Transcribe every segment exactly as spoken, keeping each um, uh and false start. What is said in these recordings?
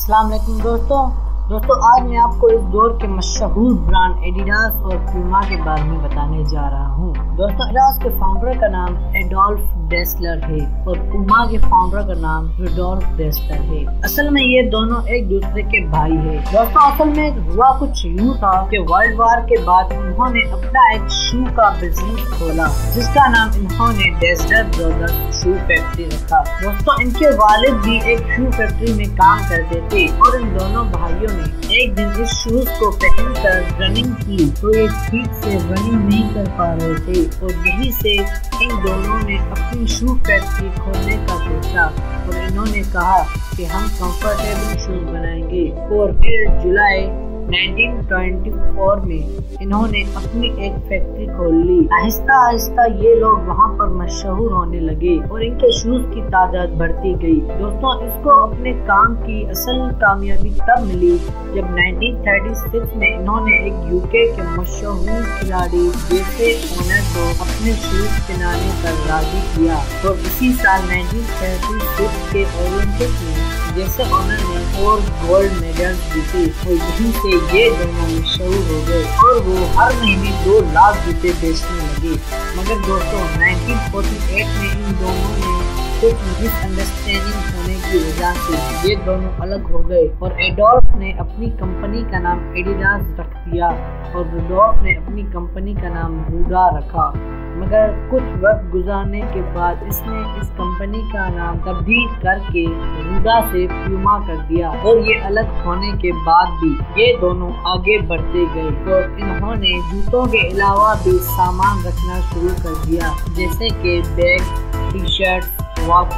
अस्सलाम वालेकुम दोस्तों दोस्तों आज मैं आपको इस दौर के मशहूर ब्रांड एडिडास और प्यूमा के बारे में बताने जा रहा हूँ। दोस्तों एडिडास के फाउंडर का नाम एडोल्फ डेसलर है और प्यूमा के फाउंडर का नाम रुडोल्फ डेसलर है। असल में ये दोनों एक दूसरे के भाई है। दोस्तों असल में हुआ कुछ यूँ था कि वर्ल्ड वार के बाद उन्होंने अपना एक शू का बिजनेस खोला जिसका नाम इन्होंने डेसलर ब्रदर्स शू फैक्ट्री रखा। दोस्तों इनके वालिद भी एक शू फैक्ट्री में काम करते थे और इन दोनों भाइयों ने एक दिन इस शूज को पहनकर रनिंग की तो ये ठीक से रनिंग नहीं कर पा रहे थे और यही से इन दोनों ने अपनी शू फैक्ट्री खोलने का सोचा और इन्होंने कहा कि हम कंफर्टेबल शूज बनाएंगे। और फिर जुलाई नाइनटीन ट्वेंटी फोर में इन्होंने अपनी एक फैक्ट्री खोल ली। आहिस्ता आहिस्ता ये लोग वहाँ पर मशहूर होने लगे और इनके शूज की तादाद बढ़ती गई। दोस्तों इसको अपने काम की असल कामयाबी तब मिली जब नाइनटीन थर्टी सिक्स में इन्होंने एक यूके के मशहूर खिलाड़ी जैसे ओनर को अपने शूज पहनाने पर राजी किया और इसी साल नाइनटीन थर्टी सिक्स के ओलंपिक में जैसे ओनर ने फोर गोल्ड मेडल जीते और यहीं से ये दोनों मशहूर हो गए और वो हर महीने दो लाख जूते बेचने लगे। मगर दोस्तों नाइनटीन फोर्टी एट में इन दोनों ने कुछ मिसअंडरस्टैंडिंग होने की वजह से ये दोनों अलग हो गए और एडोल्फ ने अपनी कंपनी का नाम एडिडास रख दिया और रुडोल्फ ने अपनी कंपनी का नाम रूडा रखा। मगर कुछ वक्त गुजारने के बाद इसने इस कंपनी का नाम तब्दील करके रूडा से प्यूमा कर दिया और ये अलग होने के बाद भी ये दोनों आगे बढ़ते गए और इन्होंने जूतों के अलावा भी सामान रखना शुरू कर दिया जैसे कि bag, T shirt, watch,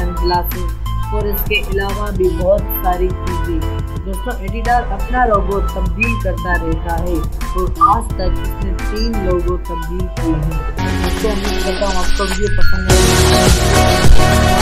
sunglasses और इसके अलावा भी बहुत सारी चीजें। दोस्तों एडिडास अपना लोगो तब्दील करता रहता है और आज तक इसने तीन लोगो तब्दील किए हैं। दोस्तों उम्मीद करता हूँ आपको वीडियो पसंद आएगा।